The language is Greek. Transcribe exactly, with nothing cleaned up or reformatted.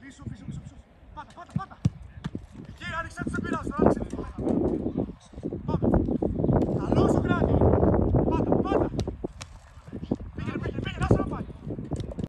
Πίσω, πίσω, πίσω, πίσω. Πάτα, πάτα, πάτα. Εκεί, άνοιξε τους, δεν πειράζει, άνοιξε τους.